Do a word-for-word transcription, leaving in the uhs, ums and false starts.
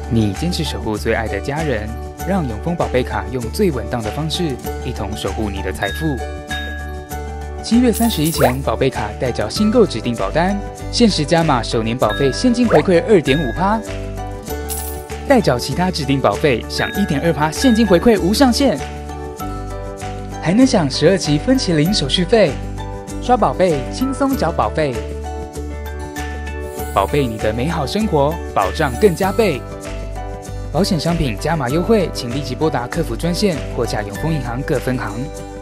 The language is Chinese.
你坚持守护最爱的家人，让永丰宝贝卡用最稳当的方式，一同守护你的财富。七月三十一前，宝贝卡代缴新购指定保单，限时加码首年保费现金回馈二点五趴，代缴其他指定保费享一点二趴现金回馈无上限，还能享十二期分期零手续费，刷宝贝轻松缴保费。宝贝你的美好生活，保障更加倍。保险商品加码优惠，请立即拨打客服专线或洽永丰银行各分行。